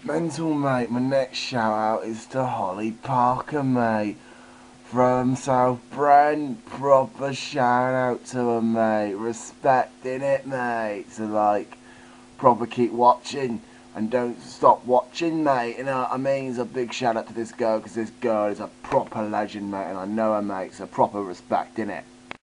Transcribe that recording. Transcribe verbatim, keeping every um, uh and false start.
Mental, mate. My next shout out is to Holly Parker, mate. From South Brent. Proper shout out to her, mate. Respecting it, mate. So, like, proper keep watching and don't stop watching, mate. You know what I mean? So, a big shout out to this girl because this girl is a proper legend, mate. And I know her, mate. So, proper respect, innit?